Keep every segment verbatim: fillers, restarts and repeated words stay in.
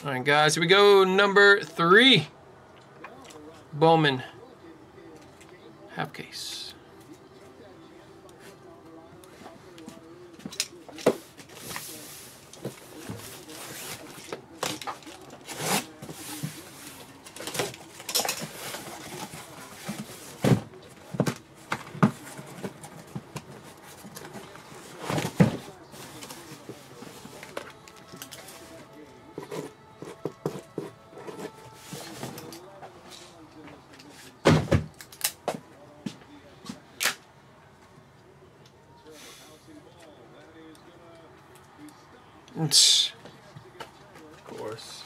All right, guys, here we go. Number three, Bowman, half case. Of course.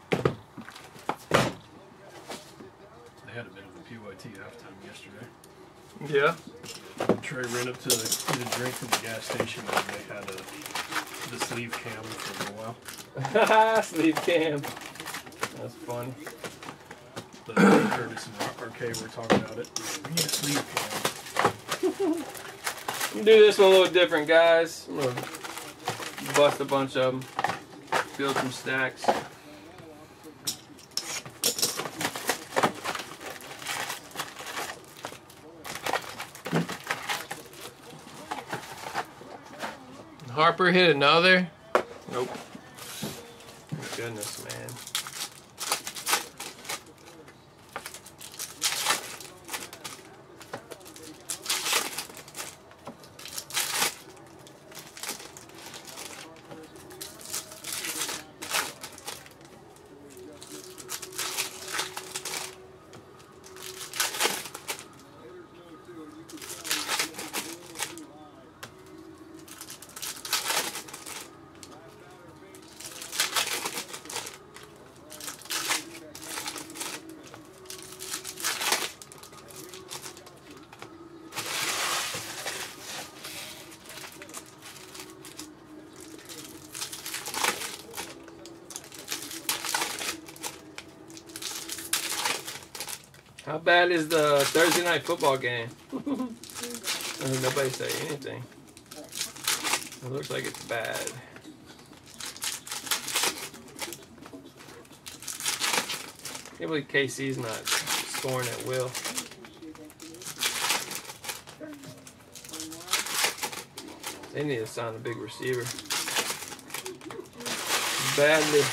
They had a bit of a P Y T halftime yesterday. Yeah. Trey ran up to the, get a drink from the gas station and they had a, the sleeve cam for a while. Sleeve cam. That's fun. But Curtis and R K were talking about it. We need a sleeve cam. Do this one a little different, guys. I'm gonna bust a bunch of them, build some stacks. Harper hit another. Nope. Goodness, man. How bad is the Thursday night football game? Nobody say anything. It looks like it's bad. I can't believe K C's not scoring at will. They need to sign a big receiver. Badly.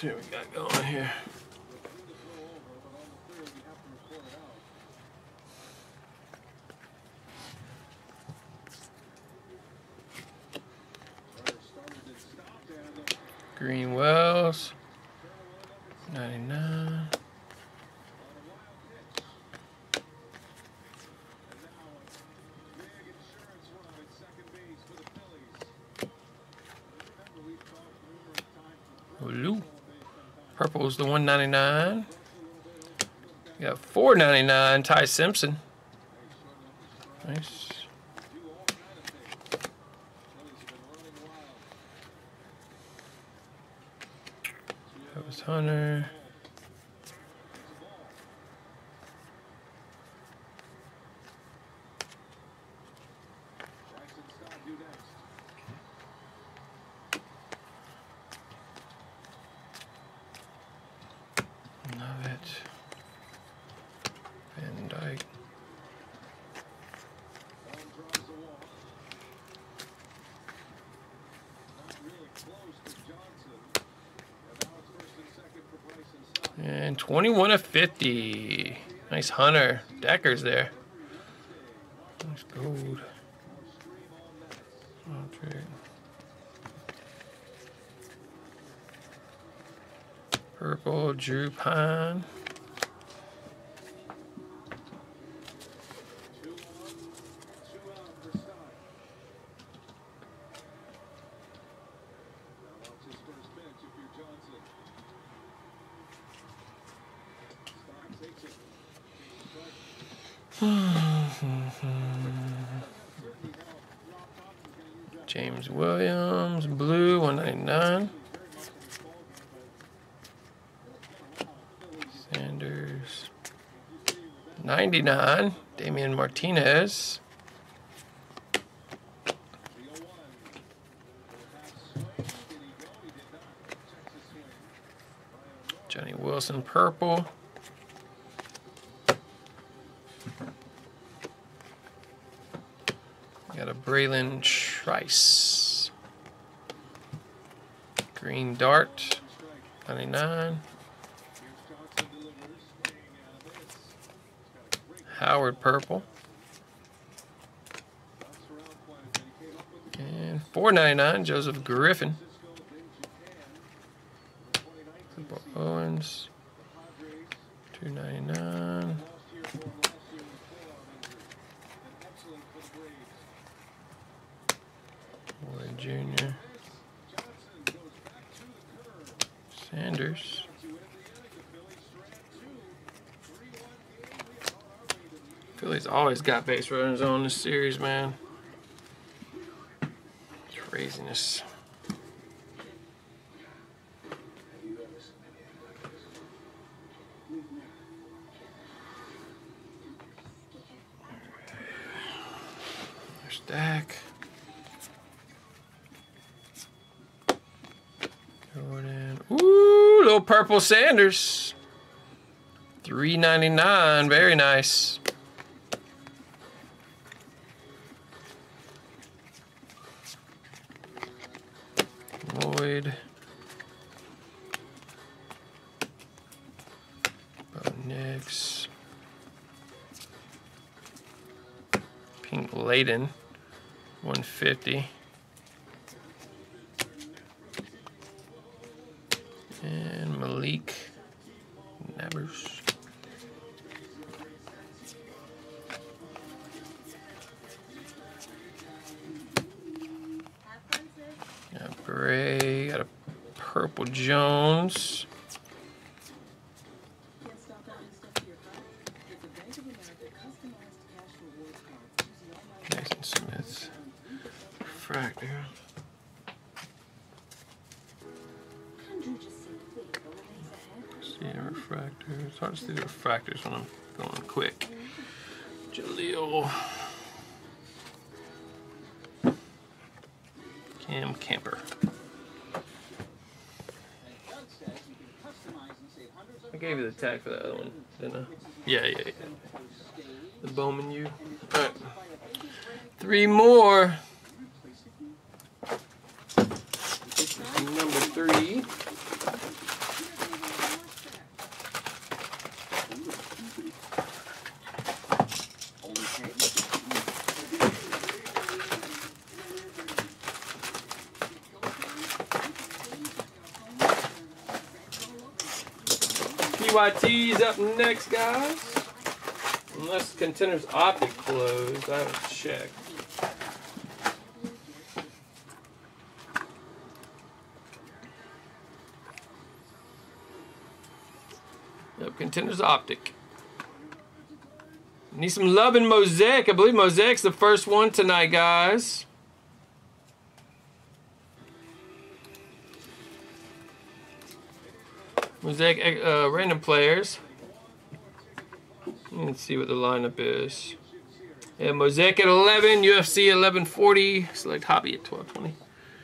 see what we got going here. Green Wells, ninety-nine. Blue. Purple's the one ninety-nine. We got four ninety-nine, Ty Simpson. Nice. That was Hunter. Love it. Van Dyke. And twenty-one of fifty. Nice Hunter. Decker's there. Nice gold. Okay. Purple, Drew Pine. James Williams, blue, one ninety-nine. Sanders, ninety-nine. Damian Martinez. Johnny Wilson, purple. Got a Braylon Trice. Green Dart, ninety-nine. Howard, purple. And four ninety-nine, Joseph Griffin. Cooper Owens, two ninety-nine. Ward Junior Sanders. Philly's always got base runners on this series, man. Craziness. There's Dak. Jordan. Ooh, little purple Sanders. three ninety-nine. Very nice. Lloyd. Bo Nix. Pink Layden. one fifty. And Malik Nabers. Got Bray, got a purple Jones. Mason Smith. Refractor. Yeah, refractor. It's hard to see the refractors when I'm going quick. Jaleel. Cam Camper. I gave you the tag for that other one, didn't I? Yeah, yeah, yeah. The Bowman U. Alright. Three more. Number three. Y T's up next, guys. Unless Contenders Optic closed, I haven't checked. Yep, Contenders Optic. Need some love in Mosaic. I believe Mosaic's the first one tonight, guys. Mosaic uh, random players. Let's see what the lineup is. Yeah, Mosaic at eleven, U F C eleven forty, select hobby at twelve twenty.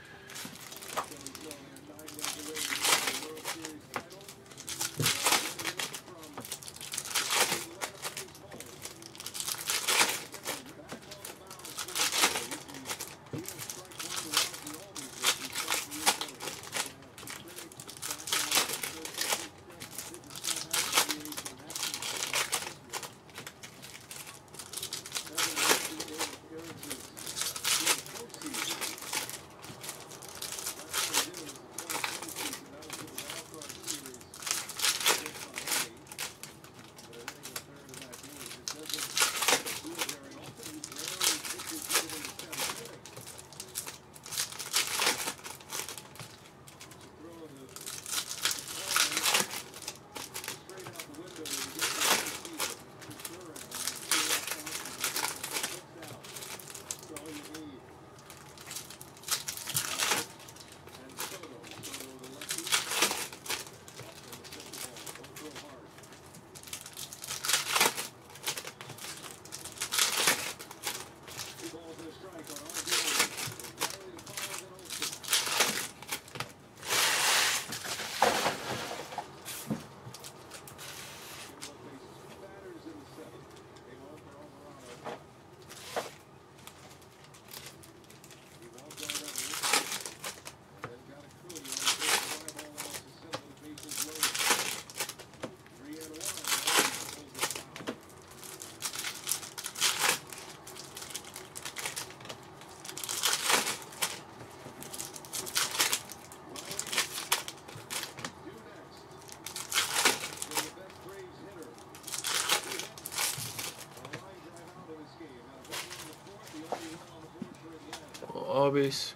Hobbies.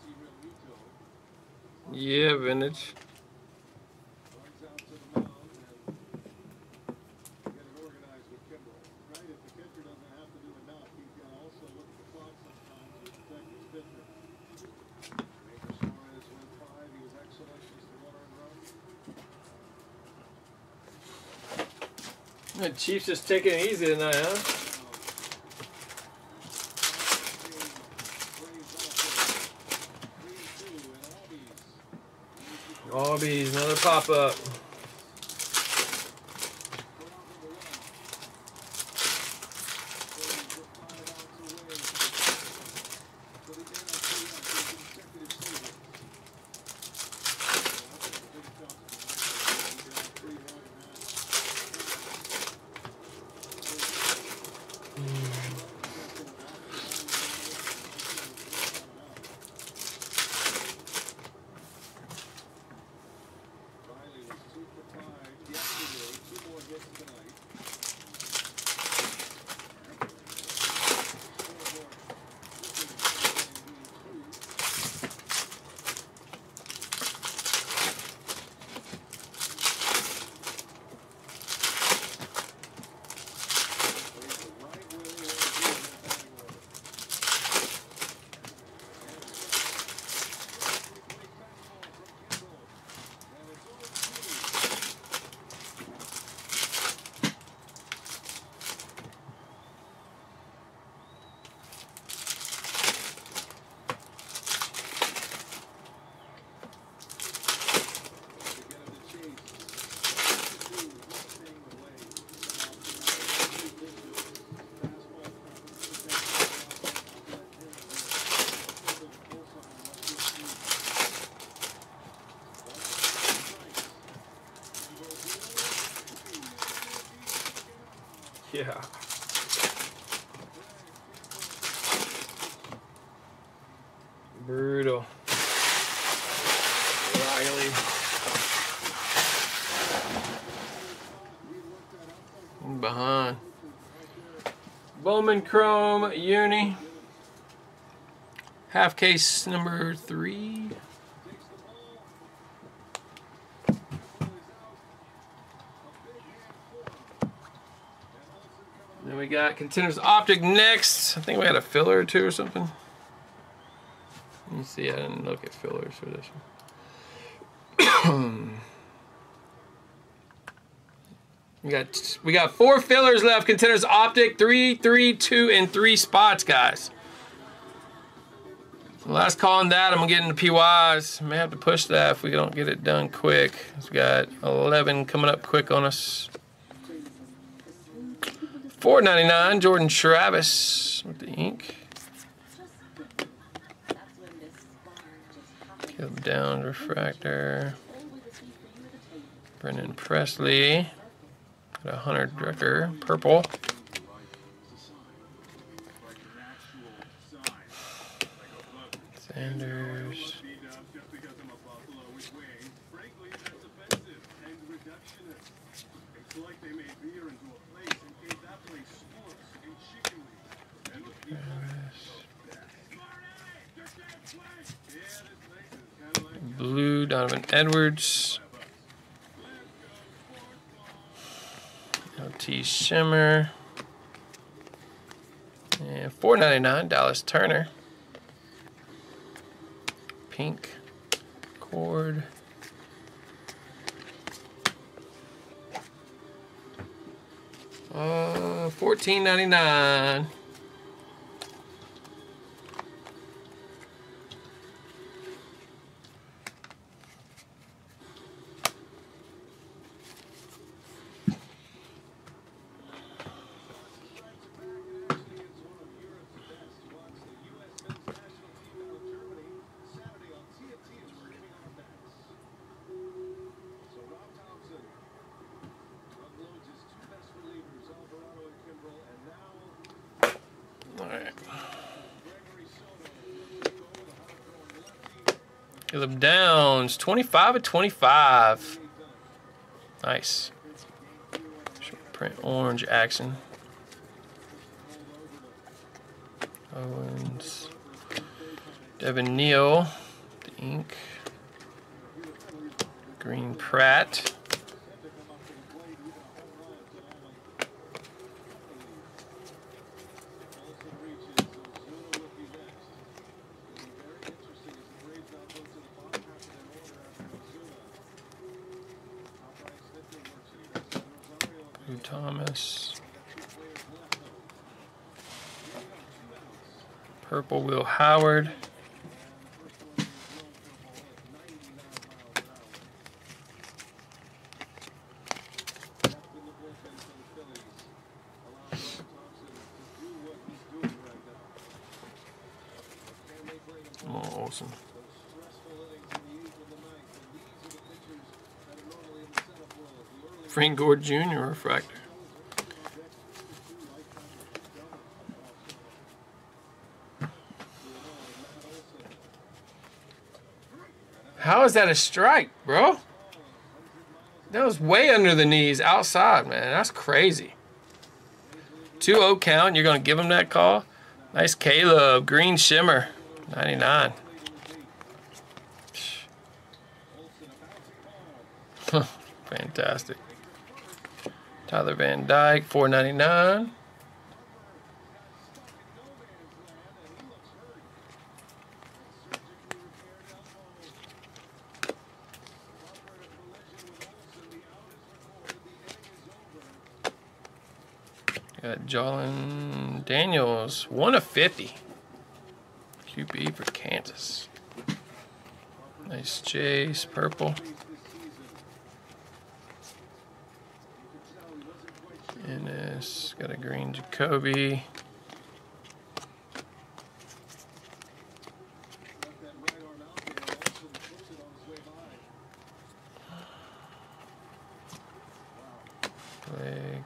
Yeah, vintage. The Chiefs just taking it easy tonight, huh? Arby's, another pop-up. Yeah. Brutal. Riley. behind. Bowman Chrome Uni. Half case number three. Then we got Contenders Optic next. I think we had a filler or two or something. Let me see, I didn't look at fillers for this one. we got we got four fillers left. Contenders Optic, three, three, two, and three spots, guys. So last call on that. I'm gonna get into P Ys. May have to push that if we don't get it done quick. We got eleven coming up quick on us. four ninety-nine, Jordan Travis with the ink. Caleb Downs, refractor. Brendan Presley. Got a Hunter Drucker, purple. Sanders. Blue, Donovan Edwards. L T Shimmer. And four ninety-nine, Dallas Turner. Pink cord. Uh, fourteen ninety-nine. Caleb Downs, twenty-five of twenty-five. Nice. Short print orange action. Owens. Devin Neal, the ink. Green Pratt. Thomas. Purple Will Howard. Oh, awesome. Frank Gore Junior refractor. How is that a strike, bro? That was way under the knees outside, man. That's crazy. two oh count. You're going to give him that call? Nice Caleb. Green Shimmer. ninety-nine. Fantastic. Tyler Van Dyke. four ninety-nine. Got Jalen Daniels, one of fifty. Q B for Kansas. Nice Chase, purple. Ennis, got a green Jacoby. Blake.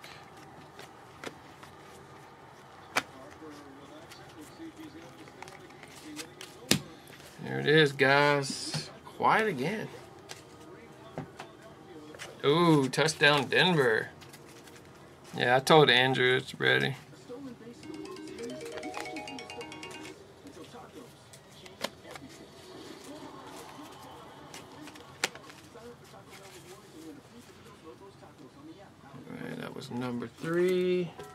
There it is, guys. Quiet again. Ooh, touchdown Denver. Yeah, I told Andrew it's ready. All right, that was number three.